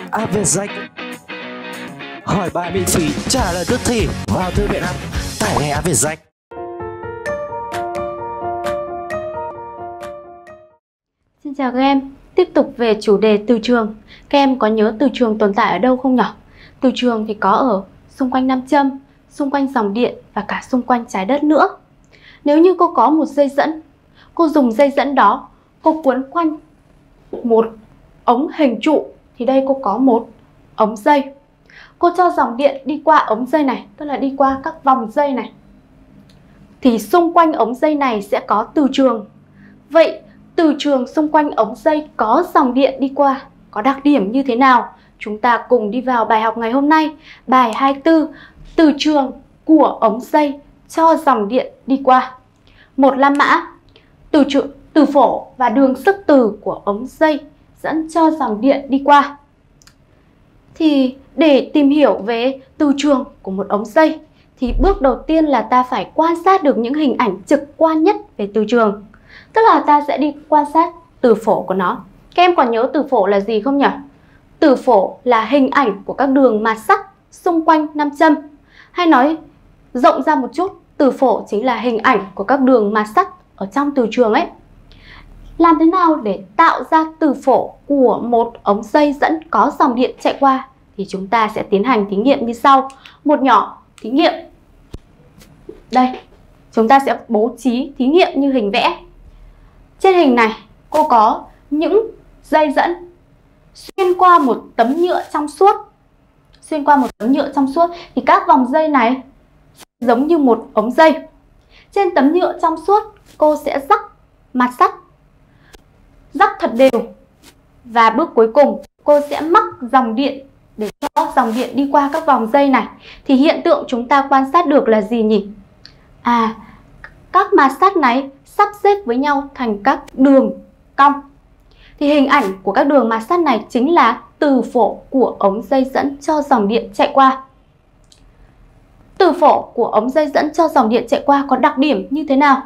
app Vietjet. Hỏi bài miễn phí, trả lời tức thì. Vào thư viện app, tải ngay app Vietjet. Xin chào các em, tiếp tục về chủ đề từ trường. Các em có nhớ từ trường tồn tại ở đâu không nhỉ? Từ trường thì có ở xung quanh nam châm, xung quanh dòng điện và cả xung quanh trái đất nữa. Nếu như cô có một dây dẫn, cô dùng dây dẫn đó, cô quấn quanh một ống hình trụ, thì đây cô có một ống dây. Cô cho dòng điện đi qua ống dây này, tức là đi qua các vòng dây này. Thì xung quanh ống dây này sẽ có từ trường. Vậy từ trường xung quanh ống dây có dòng điện đi qua có đặc điểm như thế nào? Chúng ta cùng đi vào bài học ngày hôm nay. Bài 24, từ trường của ống dây cho dòng điện đi qua. Một la mã, từ phổ và đường sức từ của ống dây dẫn cho dòng điện đi qua. Thì để tìm hiểu về từ trường của một ống dây thì bước đầu tiên là ta phải quan sát được những hình ảnh trực quan nhất về từ trường. Tức là ta sẽ đi quan sát từ phổ của nó. Các em còn nhớ từ phổ là gì không nhỉ? Từ phổ là hình ảnh của các đường mạt sắt xung quanh nam châm. Hay nói rộng ra một chút, từ phổ chính là hình ảnh của các đường mạt sắt ở trong từ trường ấy. Làm thế nào để tạo ra từ phổ của một ống dây dẫn có dòng điện chạy qua? Thì chúng ta sẽ tiến hành thí nghiệm như sau. Một nhỏ thí nghiệm. Đây, chúng ta sẽ bố trí thí nghiệm như hình vẽ. Trên hình này, cô có những dây dẫn xuyên qua một tấm nhựa trong suốt. Xuyên qua một tấm nhựa trong suốt thì các vòng dây này giống như một ống dây. Trên tấm nhựa trong suốt, cô sẽ rắc mặt sắt, rắc thật đều. Và bước cuối cùng, cô sẽ mắc dòng điện để cho dòng điện đi qua các vòng dây này. Thì hiện tượng chúng ta quan sát được là gì nhỉ? Các mạt sắt này sắp xếp với nhau thành các đường cong. Thì hình ảnh của các đường mạt sắt này chính là từ phổ của ống dây dẫn cho dòng điện chạy qua. Từ phổ của ống dây dẫn cho dòng điện chạy qua có đặc điểm như thế nào?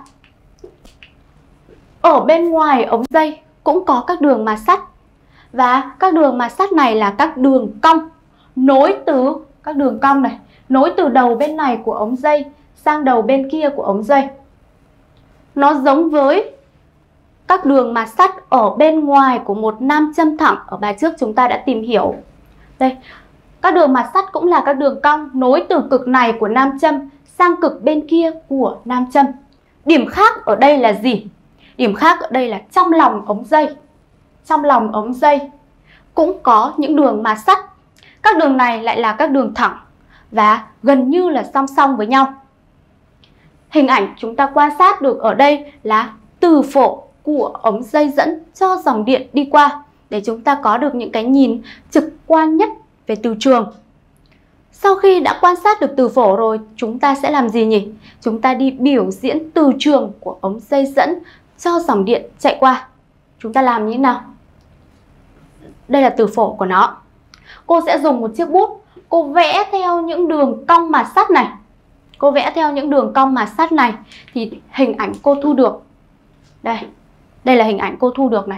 Ở bên ngoài ống dây cũng có các đường mạt sắt. Và các đường mạt sắt này là các đường cong nối từ các đường cong này, nối từ đầu bên này của ống dây sang đầu bên kia của ống dây. Nó giống với các đường mạt sắt ở bên ngoài của một nam châm thẳng. Ở bài trước chúng ta đã tìm hiểu. Đây, các đường mạt sắt cũng là các đường cong nối từ cực này của nam châm sang cực bên kia của nam châm. Điểm khác ở đây là gì? Điểm khác ở đây là trong lòng ống dây. Trong lòng ống dây cũng có những đường mạt sắt. Các đường này lại là các đường thẳng và gần như là song song với nhau. Hình ảnh chúng ta quan sát được ở đây là từ phổ của ống dây dẫn cho dòng điện đi qua, để chúng ta có được những cái nhìn trực quan nhất về từ trường. Sau khi đã quan sát được từ phổ rồi, chúng ta sẽ làm gì nhỉ? Chúng ta đi biểu diễn từ trường của ống dây dẫn cho dòng điện chạy qua. Chúng ta làm như thế nào? Đây là từ phổ của nó. Cô sẽ dùng một chiếc bút, cô vẽ theo những đường cong mạt sắt này. Cô vẽ theo những đường cong mạt sắt này thì hình ảnh cô thu được. Đây là hình ảnh cô thu được này.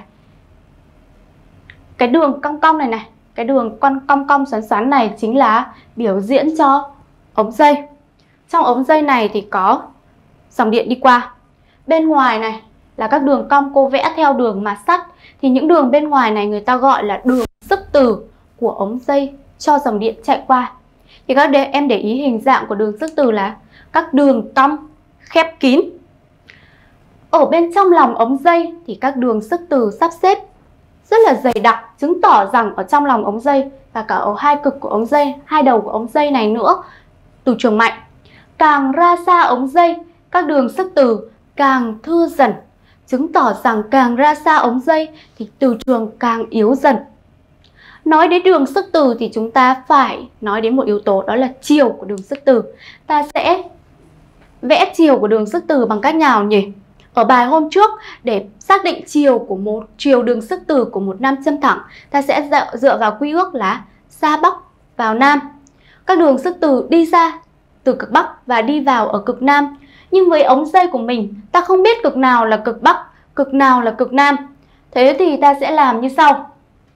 Cái đường cong cong này này, cái đường cong cong xoắn xoắn này chính là biểu diễn cho ống dây. Trong ống dây này thì có dòng điện đi qua. Bên ngoài này là các đường cong cô vẽ theo đường mạt sắt. Thì những đường bên ngoài này người ta gọi là đường sức từ của ống dây cho dòng điện chạy qua. Thì các em để ý hình dạng của đường sức từ là các đường cong khép kín. Ở bên trong lòng ống dây thì các đường sức từ sắp xếp rất là dày đặc, chứng tỏ rằng ở trong lòng ống dây và cả ở hai cực của ống dây, hai đầu của ống dây này nữa, từ trường mạnh. Càng ra xa ống dây, các đường sức từ càng thưa dần, chứng tỏ rằng càng ra xa ống dây thì từ trường càng yếu dần. Nói đến đường sức từ thì chúng ta phải nói đến một yếu tố, đó là chiều của đường sức từ. Ta sẽ vẽ chiều của đường sức từ bằng cách nào nhỉ? Ở bài hôm trước, để xác định chiều đường sức từ của một nam châm thẳng, ta sẽ dựa vào quy ước là ra Bắc vào Nam. Các đường sức từ đi ra từ cực Bắc và đi vào ở cực Nam. Nhưng với ống dây của mình, ta không biết cực nào là cực Bắc, cực nào là cực Nam. Thế thì ta sẽ làm như sau.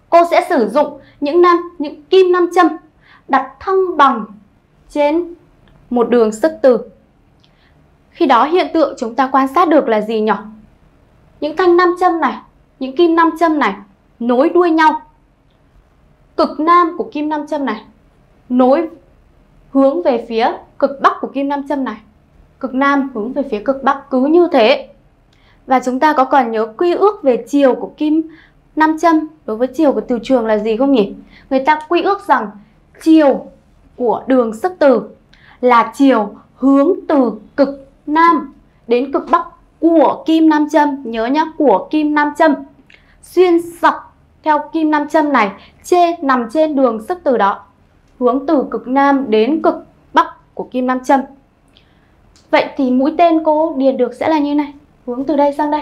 cô sẽ sử dụng những kim nam châm đặt thăng bằng trên một đường sức từ. Khi đó hiện tượng chúng ta quan sát được là gì nhỉ? Những thanh nam châm này, những kim nam châm này nối đuôi nhau. Cực nam của kim nam châm này nối hướng về phía cực bắc của kim nam châm này. Cực nam hướng về phía cực bắc, cứ như thế. Và chúng ta có còn nhớ quy ước về chiều của kim nam châm đối với chiều của từ trường là gì không nhỉ? Người ta quy ước rằng chiều của đường sức từ là chiều hướng từ cực nam đến cực bắc của kim nam châm. Nhớ nhá, của kim nam châm. Xuyên dọc theo kim nam châm này nằm trên đường sức từ đó, hướng từ cực nam đến cực bắc của kim nam châm. Vậy thì mũi tên cô điền được sẽ là như này, hướng từ đây sang đây.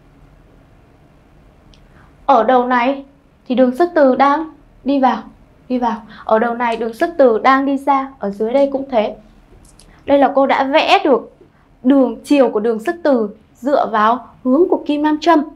Ở đầu này thì đường sức từ đang đi vào. Ở đầu này đường sức từ đang đi ra, ở dưới đây cũng thế. Đây là cô đã vẽ được chiều của đường sức từ dựa vào hướng của kim nam châm.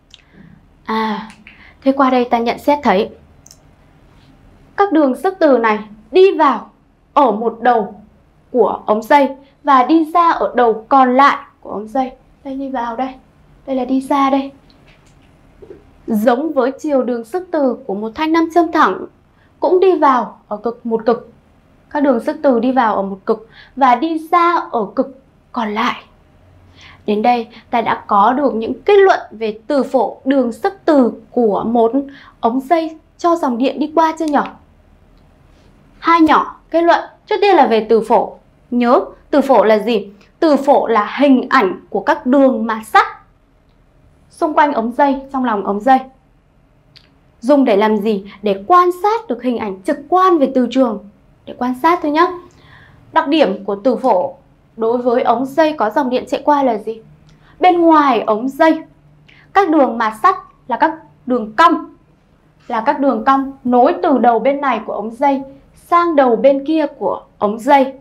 Thế qua đây ta nhận xét thấy các đường sức từ này đi vào ở một đầu của ống dây và đi ra ở đầu còn lại của ống dây. Đây đi vào đây, đây là đi ra đây. Giống với chiều đường sức từ của một thanh nam châm thẳng cũng đi vào ở một cực. Các đường sức từ đi vào ở một cực và đi ra ở cực còn lại. Đến đây ta đã có được những kết luận về từ phổ đường sức từ của một ống dây cho dòng điện đi qua chưa nhỏ? Hai nhỏ kết luận. Trước tiên là về từ phổ. Nhớ từ phổ là gì? Từ phổ là hình ảnh của các đường mà sắt xung quanh ống dây, trong lòng ống dây. Dùng để làm gì? Để quan sát được hình ảnh trực quan về từ trường. Để quan sát thôi nhé. Đặc điểm của từ phổ đối với ống dây có dòng điện chạy qua là gì? Bên ngoài ống dây, các đường mà sắt là các đường cong, nối từ đầu bên này của ống dây sang đầu bên kia của ống dây.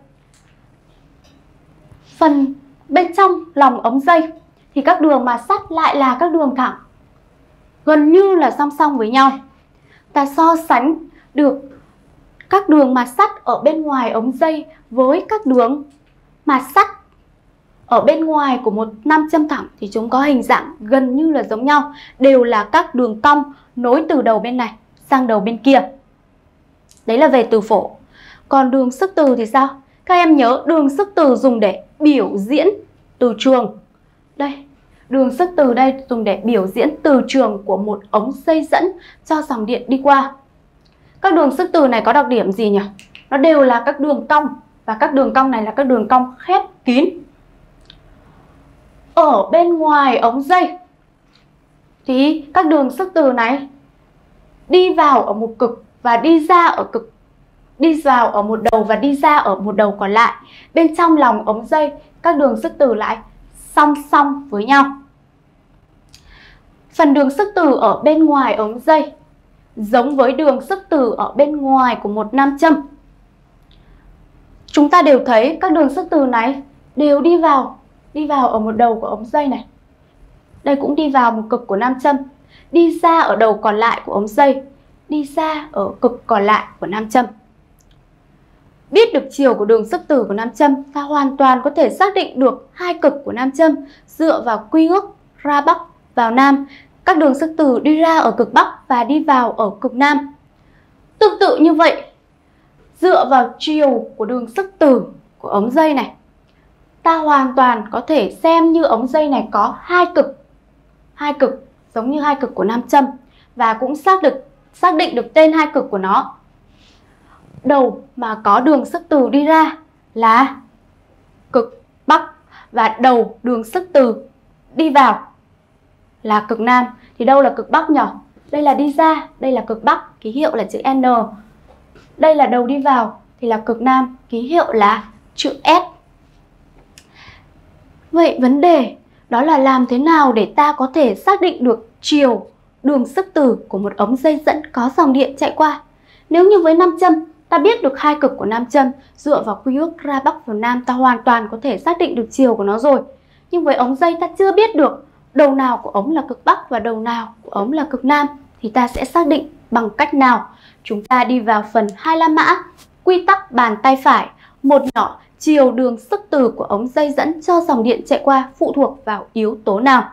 Phần bên trong lòng ống dây thì các đường mà sắt lại là các đường thẳng, gần như là song song với nhau. Ta so sánh được các đường mà sắt ở bên ngoài ống dây với các đường mà sắt ở bên ngoài của một nam châm thẳng thì chúng có hình dạng gần như là giống nhau, đều là các đường cong nối từ đầu bên này sang đầu bên kia. Đấy là về từ phổ. Còn đường sức từ thì sao? Các em nhớ đường sức từ dùng để biểu diễn từ trường. Đây, đường sức từ đây dùng để biểu diễn từ trường của một ống dây dẫn cho dòng điện đi qua. Các đường sức từ này có đặc điểm gì nhỉ? Nó đều là các đường cong, và các đường cong này là các đường cong khép kín. Ở bên ngoài ống dây thì các đường sức từ này đi vào ở một cực và đi ra ở cực, đi vào ở một đầu và đi ra ở một đầu còn lại. Bên trong lòng ống dây, các đường sức từ lại song song với nhau. Phần đường sức từ ở bên ngoài ống dây giống với đường sức từ ở bên ngoài của một nam châm. Chúng ta đều thấy các đường sức từ này đều đi vào ở một đầu của ống dây này. Đây cũng đi vào một cực của nam châm, đi ra ở đầu còn lại của ống dây, đi ra ở cực còn lại của nam châm. Biết được chiều của đường sức từ của nam châm, ta hoàn toàn có thể xác định được hai cực của nam châm dựa vào quy ước ra bắc vào nam. Các đường sức từ đi ra ở cực bắc và đi vào ở cực nam. Tương tự như vậy, dựa vào chiều của đường sức từ của ống dây này, ta hoàn toàn có thể xem như ống dây này có hai cực giống như hai cực của nam châm, và cũng xác định được tên hai cực của nó. Đầu mà có đường sức từ đi ra là cực bắc, và đầu đường sức từ đi vào là cực nam. Thì đâu là cực bắc nhỉ? Đây là đi ra, đây là cực bắc, ký hiệu là chữ N. Đây là đầu đi vào thì là cực nam, ký hiệu là chữ S. Vậy vấn đề đó là làm thế nào để ta có thể xác định được chiều đường sức từ của một ống dây dẫn có dòng điện chạy qua? Nếu như với nam châm ta biết được hai cực của nam châm, dựa vào quy ước ra bắc vào nam, ta hoàn toàn có thể xác định được chiều của nó rồi. Nhưng với ống dây ta chưa biết được đầu nào của ống là cực bắc và đầu nào của ống là cực nam, thì ta sẽ xác định bằng cách nào? Chúng ta đi vào phần 2 la mã, quy tắc bàn tay phải. Một nhỏ, chiều đường sức từ của ống dây dẫn cho dòng điện chạy qua phụ thuộc vào yếu tố nào?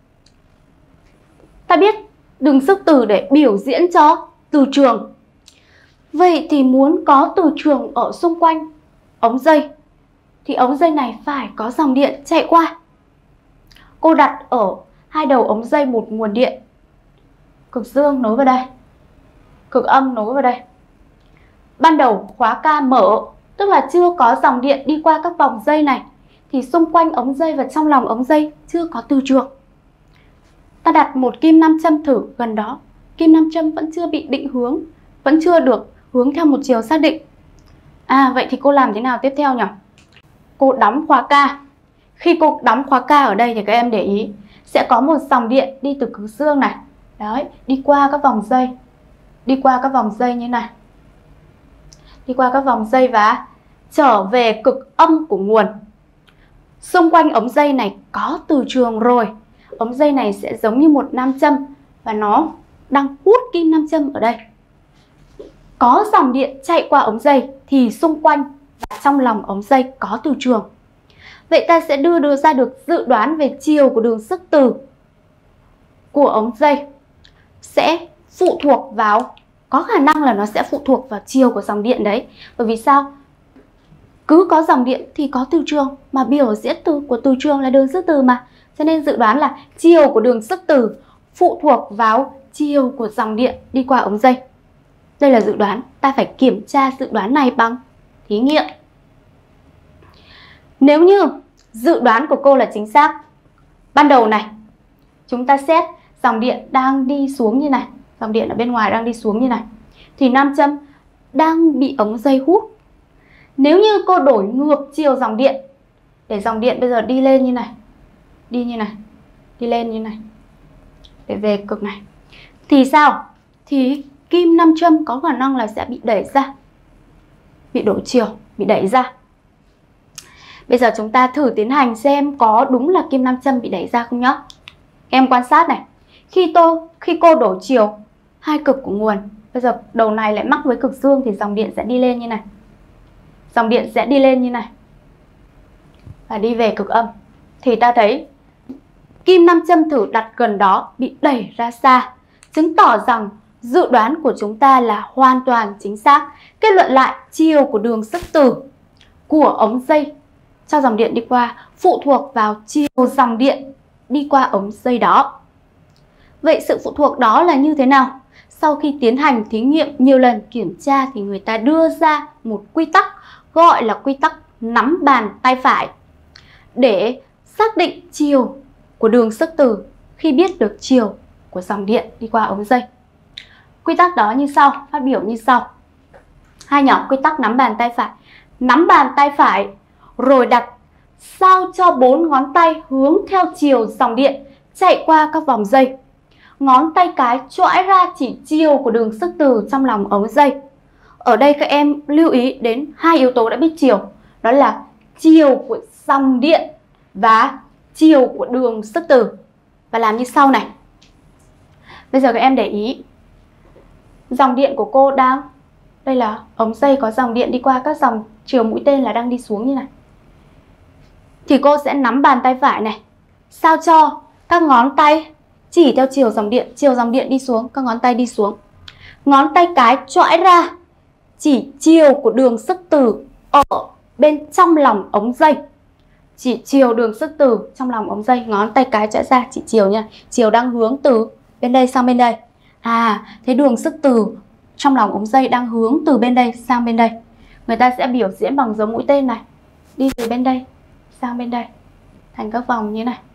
Ta biết đường sức từ để biểu diễn cho từ trường. Vậy thì muốn có từ trường ở xung quanh ống dây thì ống dây này phải có dòng điện chạy qua. Cô đặt ở hai đầu ống dây một nguồn điện. Cực dương nối vào đây, cực âm nối vào đây. Ban đầu khóa K mở, tức là chưa có dòng điện đi qua các vòng dây này, thì xung quanh ống dây và trong lòng ống dây chưa có từ trường. Ta đặt một kim nam châm thử gần đó, kim nam châm vẫn chưa bị định hướng, vẫn chưa được hướng theo một chiều xác định. Vậy thì cô làm thế nào tiếp theo nhỉ? Cô đóng khóa K. Khi cô đóng khóa K ở đây thì các em để ý sẽ có một dòng điện đi từ cực dương này, đấy, đi qua các vòng dây, đi qua các vòng dây như này, đi qua các vòng dây và trở về cực âm của nguồn. Xung quanh ống dây này có từ trường rồi. Ống dây này sẽ giống như một nam châm và nó đang hút kim nam châm ở đây. Có dòng điện chạy qua ống dây thì xung quanh và trong lòng ống dây có từ trường. Vậy ta sẽ đưa ra được dự đoán về chiều của đường sức từ của ống dây sẽ phụ thuộc vào, có khả năng là nó sẽ phụ thuộc vào chiều của dòng điện đấy. Bởi vì sao? Cứ có dòng điện thì có từ trường, mà biểu diễn từ của từ trường là đường sức từ mà. Cho nên dự đoán là chiều của đường sức từ phụ thuộc vào chiều của dòng điện đi qua ống dây. Đây là dự đoán, ta phải kiểm tra dự đoán này bằng thí nghiệm. Nếu như dự đoán của cô là chính xác, ban đầu này chúng ta xét dòng điện đang đi xuống như này, dòng điện ở bên ngoài đang đi xuống như này, thì nam châm đang bị ống dây hút. Nếu như cô đổi ngược chiều dòng điện, để dòng điện bây giờ đi lên như này, đi như này, đi lên như này, để về cực này, thì sao? Thì kim nam châm có khả năng là sẽ bị đẩy ra, bị đổi chiều, bị đẩy ra. Bây giờ chúng ta thử tiến hành xem có đúng là kim nam châm bị đẩy ra không nhá. Em quan sát này, khi cô đổi chiều hai cực của nguồn, bây giờ đầu này lại mắc với cực dương thì dòng điện sẽ đi lên như này, dòng điện sẽ đi lên như này và đi về cực âm. Thì ta thấy kim nam châm thử đặt gần đó bị đẩy ra xa, chứng tỏ rằng dự đoán của chúng ta là hoàn toàn chính xác. Kết luận lại, chiều của đường sức từ của ống dây cho dòng điện đi qua phụ thuộc vào chiều dòng điện đi qua ống dây đó. Vậy sự phụ thuộc đó là như thế nào? Sau khi tiến hành thí nghiệm nhiều lần kiểm tra thì người ta đưa ra một quy tắc gọi là quy tắc nắm bàn tay phải để xác định chiều của đường sức từ khi biết được chiều của dòng điện đi qua ống dây. Quy tắc đó như sau, phát biểu như sau. Hai nhóm quy tắc nắm bàn tay phải. Nắm bàn tay phải rồi đặt sao cho 4 ngón tay hướng theo chiều dòng điện chạy qua các vòng dây. Ngón tay cái chõi ra chỉ chiều của đường sức từ trong lòng ống dây. Ở đây các em lưu ý đến hai yếu tố đã biết chiều, đó là chiều của dòng điện và chiều của đường sức từ. Và làm như sau này. Bây giờ các em để ý, dòng điện của cô đang, đây là ống dây có dòng điện đi qua các dòng chiều mũi tên là đang đi xuống như này. Thì cô sẽ nắm bàn tay phải này, sao cho các ngón tay chỉ theo chiều dòng điện đi xuống, các ngón tay đi xuống. Ngón tay cái chõi ra chỉ chiều của đường sức từ ở bên trong lòng ống dây. Chỉ chiều đường sức từ trong lòng ống dây, ngón tay cái chõi ra chỉ chiều nha. Chiều đang hướng từ bên đây sang bên đây. Thế đường sức từ trong lòng ống dây đang hướng từ bên đây sang bên đây. Người ta sẽ biểu diễn bằng dấu mũi tên này, đi từ bên đây sang bên đây thành các vòng như này.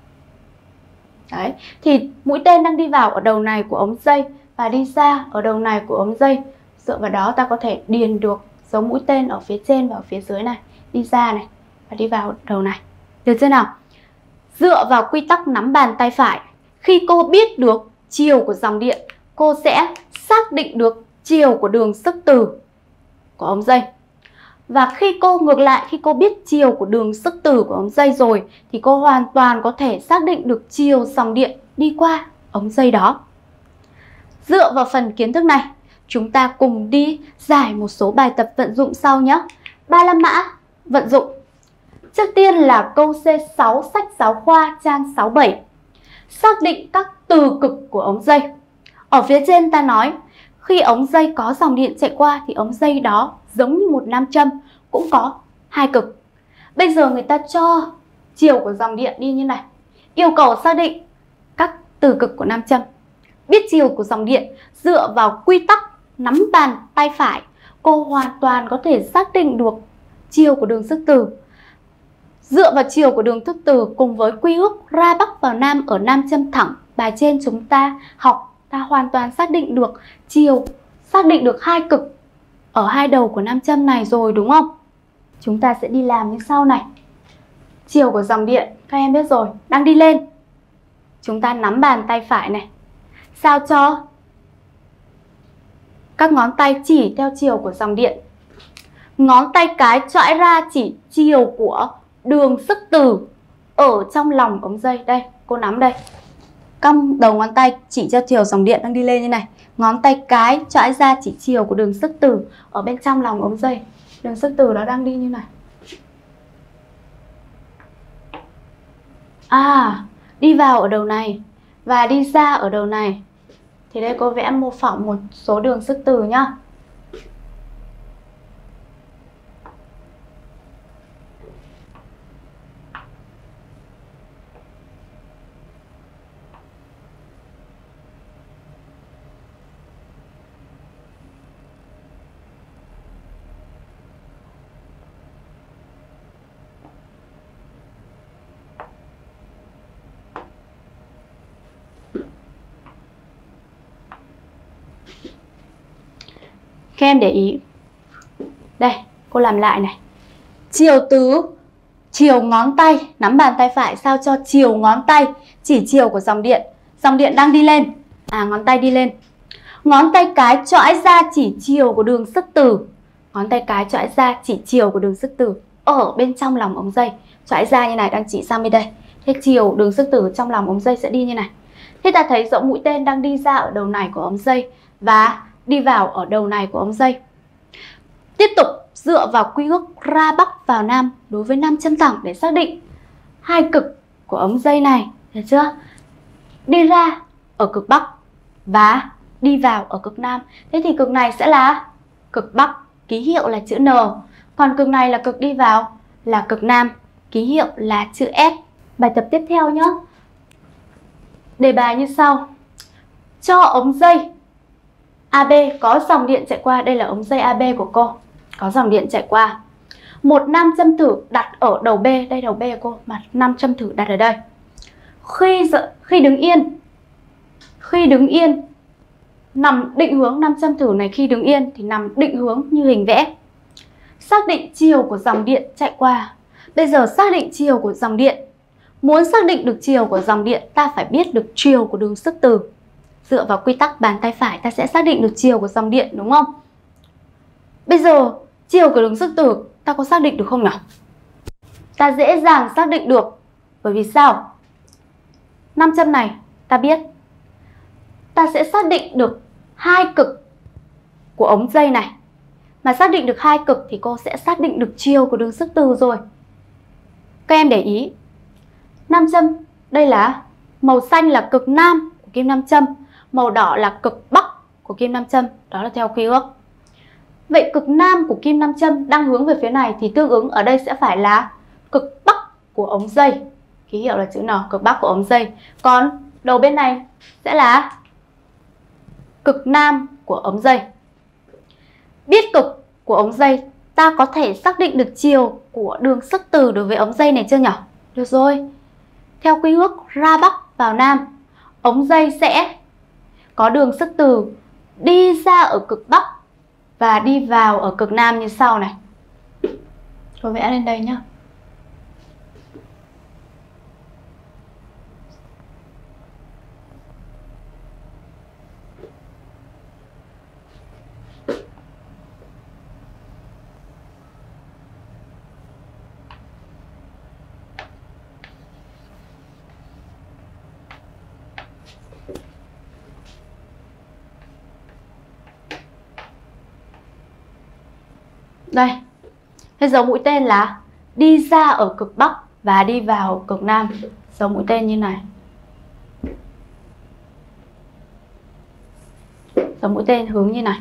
Đấy, thì mũi tên đang đi vào ở đầu này của ống dây và đi ra ở đầu này của ống dây. Dựa vào đó ta có thể điền được dấu mũi tên ở phía trên và ở phía dưới này, đi ra này và đi vào đầu này. Được chưa nào? Dựa vào quy tắc nắm bàn tay phải, khi cô biết được chiều của dòng điện, cô sẽ xác định được chiều của đường sức từ của ống dây. Và khi cô ngược lại, khi cô biết chiều của đường sức từ của ống dây rồi thì cô hoàn toàn có thể xác định được chiều dòng điện đi qua ống dây đó. Dựa vào phần kiến thức này, chúng ta cùng đi giải một số bài tập vận dụng sau nhé. Ba la mã vận dụng. Trước tiên là câu C6 sách giáo khoa trang 67. Xác định các từ cực của ống dây. Ở phía trên ta nói, khi ống dây có dòng điện chạy qua thì ống dây đó giống như một nam châm, cũng có hai cực. Bây giờ người ta cho chiều của dòng điện đi như này. Yêu cầu xác định các từ cực của nam châm. Biết chiều của dòng điện dựa vào quy tắc nắm bàn tay phải, cô hoàn toàn có thể xác định được chiều của đường sức từ. Dựa vào chiều của đường thức từ cùng với quy ước ra bắc vào nam ở nam châm thẳng, bài trên chúng ta học, ta hoàn toàn xác định được chiều, xác định được hai cực ở hai đầu của nam châm này rồi đúng không? Chúng ta sẽ đi làm như sau này. Chiều của dòng điện, các em biết rồi, đang đi lên. Chúng ta nắm bàn tay phải này, sao cho các ngón tay chỉ theo chiều của dòng điện. Ngón tay cái chõi ra chỉ chiều của đường sức từ ở trong lòng ống dây. Đây, cô nắm đây. Cong đầu ngón tay chỉ cho chiều dòng điện đang đi lên như này. Ngón tay cái chõi ra chỉ chiều của đường sức từ ở bên trong lòng ống dây. Đường sức từ đó đang đi như này. Đi vào ở đầu này và đi ra ở đầu này. Thì đây cô vẽ mô phỏng một số đường sức từ nhá. Các em để ý. Đây, cô làm lại này. Chiều ngón tay, nắm bàn tay phải sao cho chiều ngón tay chỉ chiều của dòng điện. Dòng điện đang đi lên. Ngón tay đi lên. Ngón tay cái chõi ra chỉ chiều của đường sức từ. Ngón tay cái chõi ra chỉ chiều của đường sức từ ở bên trong lòng ống dây. Chõi ra như này đang chỉ sang bên đây. Thế chiều đường sức từ trong lòng ống dây sẽ đi như này. Thế ta thấy dẫu mũi tên đang đi ra ở đầu này của ống dây và đi vào ở đầu này của ống dây. Tiếp tục dựa vào quy ước ra bắc vào nam đối với nam châm thẳng để xác định hai cực của ống dây này, được chưa? Đi ra ở cực bắc và đi vào ở cực nam. Thế thì cực này sẽ là cực bắc, ký hiệu là chữ N. Còn cực này là cực đi vào là cực nam, ký hiệu là chữ S. Bài tập tiếp theo nhé. Đề bài như sau. Cho ống dây AB có dòng điện chạy qua, đây là ống dây AB của cô, có dòng điện chạy qua. Một nam châm thử đặt ở đầu B, đây đầu B của cô, mà nam châm thử đặt ở đây. Khi đứng yên, nằm định hướng nam châm thử này khi đứng yên thì nằm định hướng như hình vẽ. Xác định chiều của dòng điện chạy qua. Bây giờ xác định chiều của dòng điện. Muốn xác định được chiều của dòng điện, ta phải biết được chiều của đường sức từ. Dựa vào quy tắc bàn tay phải ta sẽ xác định được chiều của dòng điện đúng không? Bây giờ chiều của đường sức từ ta có xác định được không nhỉ? Ta dễ dàng xác định được. Bởi vì sao? Nam châm này ta biết. Ta sẽ xác định được hai cực của ống dây này. Mà xác định được hai cực thì cô sẽ xác định được chiều của đường sức từ rồi. Các em để ý. Nam châm, đây là màu xanh là cực nam của kim nam châm, màu đỏ là cực bắc của kim nam châm, đó là theo quy ước. Vậy cực nam của kim nam châm đang hướng về phía này thì tương ứng ở đây sẽ phải là cực bắc của ống dây, ký hiệu là chữ N, cực bắc của ống dây. Còn đầu bên này sẽ là cực nam của ống dây. Biết cực của ống dây, ta có thể xác định được chiều của đường sức từ đối với ống dây này chưa nhỉ? Được rồi. Theo quy ước ra bắc vào nam, ống dây sẽ có đường sức từ đi ra ở cực bắc và đi vào ở cực nam như sau này. Tôi vẽ lên đây nhé. Đây, cái dấu mũi tên là đi ra ở cực Bắc và đi vào ở cực Nam. Dấu mũi tên như này. Dấu mũi tên hướng như này.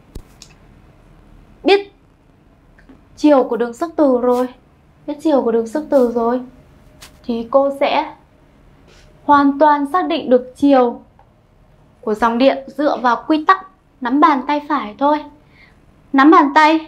Biết chiều của đường sức từ rồi, thì cô sẽ hoàn toàn xác định được chiều của dòng điện dựa vào quy tắc nắm bàn tay phải thôi. Nắm bàn tay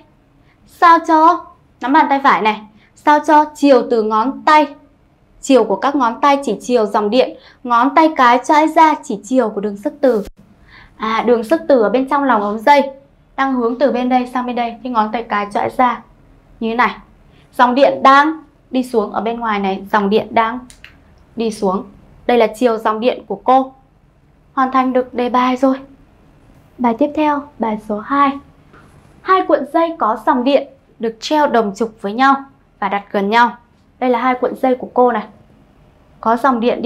phải này, sao cho chiều từ ngón tay, chiều của các ngón tay chỉ chiều dòng điện, ngón tay cái chãi ra chỉ chiều của đường sức từ. Đường sức từ ở bên trong lòng ống dây đang hướng từ bên đây sang bên đây, thì ngón tay cái chãi ra như thế này. Dòng điện đang đi xuống ở bên ngoài này, dòng điện đang đi xuống. Đây là chiều dòng điện của cô. Hoàn thành được đề bài rồi. Bài tiếp theo, bài số 2. Hai cuộn dây có dòng điện được treo đồng trục với nhau và đặt gần nhau. Đây là hai cuộn dây của cô này. Có dòng điện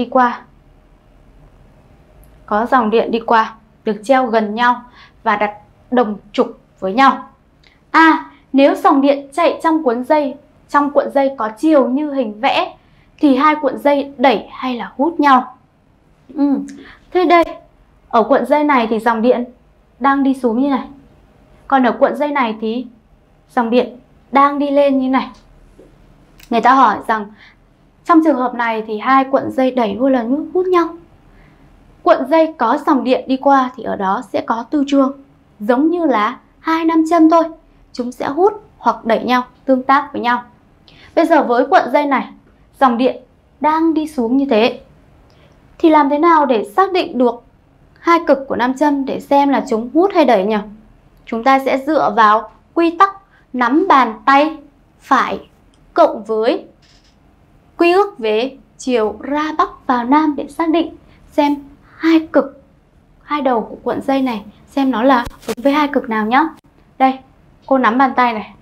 đi qua, được treo gần nhau và đặt đồng trục với nhau. Nếu dòng điện chạy trong cuộn dây có chiều như hình vẽ thì hai cuộn dây đẩy hay là hút nhau? Thế đây, ở cuộn dây này thì dòng điện đang đi xuống như này. Còn ở cuộn dây này thì dòng điện đang đi lên như này. Người ta hỏi rằng trong trường hợp này thì hai cuộn dây đẩy hay là hút nhau? Cuộn dây có dòng điện đi qua thì ở đó sẽ có từ trường, giống như là hai nam châm thôi. Chúng sẽ hút hoặc đẩy nhau, tương tác với nhau. Bây giờ với cuộn dây này, dòng điện đang đi xuống như thế, thì làm thế nào để xác định được hai cực của nam châm để xem là chúng hút hay đẩy nhỉ? Chúng ta sẽ dựa vào quy tắc nắm bàn tay phải cộng với quy ước về chiều ra Bắc vào Nam để xác định xem hai cực, hai đầu của cuộn dây này xem nó là ứng với hai cực nào nhá. Đây, cô nắm bàn tay này.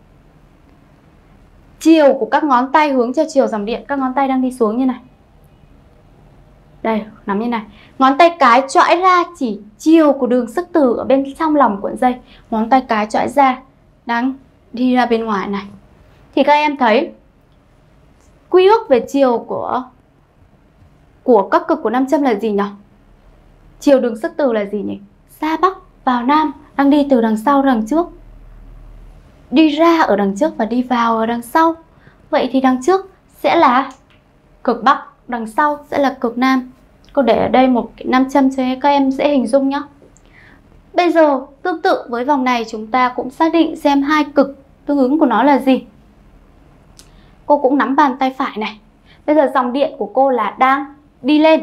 Chiều của các ngón tay hướng cho chiều dòng điện, các ngón tay đang đi xuống như này. Đây, nắm như này. Ngón tay cái chõi ra chỉ chiều của đường sức từ ở bên trong lòng cuộn dây. Ngón tay cái chõi ra đang đi ra bên ngoài này. Thì các em thấy quy ước về chiều của các cực của nam châm là gì nhỉ? Chiều đường sức từ là gì nhỉ? Ra Bắc vào Nam, đang đi từ đằng sau đằng trước. Đi ra ở đằng trước và đi vào ở đằng sau. Vậy thì đằng trước sẽ là cực Bắc, đằng sau sẽ là cực Nam. Cô để ở đây một cái nam châm cho các em dễ hình dung nhé. Bây giờ tương tự với vòng này, chúng ta cũng xác định xem hai cực tương ứng của nó là gì. Cô cũng nắm bàn tay phải này. Bây giờ dòng điện của cô là đang đi lên.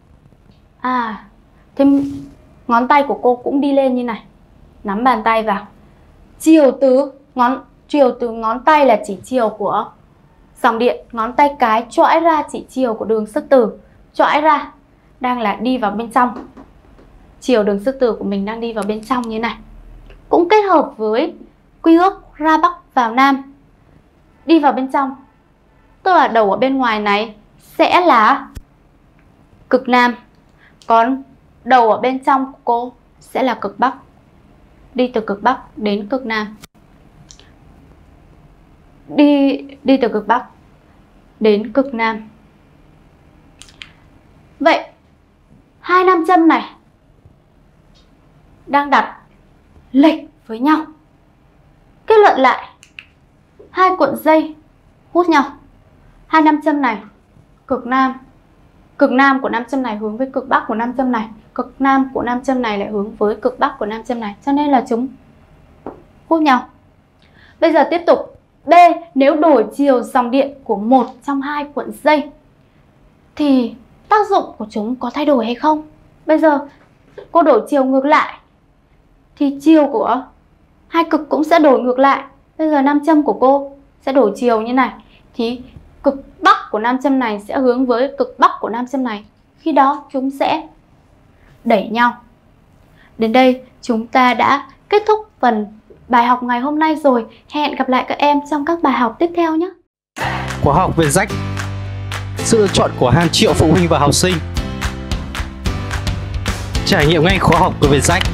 Thế ngón tay của cô cũng đi lên như này. Nắm bàn tay vào. Chiều từ ngón tay là chỉ chiều của dòng điện. Ngón tay cái chõi ra chỉ chiều của đường sức từ. Chõi ra đang là đi vào bên trong. Chiều đường sức từ của mình đang đi vào bên trong như này. Cũng kết hợp với quy ước ra Bắc vào Nam. Đi vào bên trong, tức là đầu ở bên ngoài này sẽ là cực Nam. Còn đầu ở bên trong của cô sẽ là cực Bắc. Đi từ cực Bắc đến cực Nam. Đi từ cực Bắc đến cực Nam. Vậy hai nam châm này đang đặt lệch với nhau. Kết luận lại, hai cuộn dây hút nhau. Hai nam châm này cực nam của nam châm này hướng với cực Bắc của nam châm này, cực Nam của nam châm này lại hướng với cực Bắc của nam châm này, cho nên là chúng hút nhau. Bây giờ tiếp tục. B. Nếu đổi chiều dòng điện của một trong hai cuộn dây thì tác dụng của chúng có thay đổi hay không? Bây giờ cô đổi chiều ngược lại thì chiều của hai cực cũng sẽ đổi ngược lại. Bây giờ nam châm của cô sẽ đổi chiều như này, thì cực Bắc của nam châm này sẽ hướng với cực Bắc của nam châm này. Khi đó chúng sẽ đẩy nhau. Đến đây chúng ta đã kết thúc phần bài học ngày hôm nay rồi. Hẹn gặp lại các em trong các bài học tiếp theo nhé. Khóa học về rách, sự lựa chọn của hàng triệu phụ huynh và học sinh. Trải nghiệm ngay khóa học của Vietjet.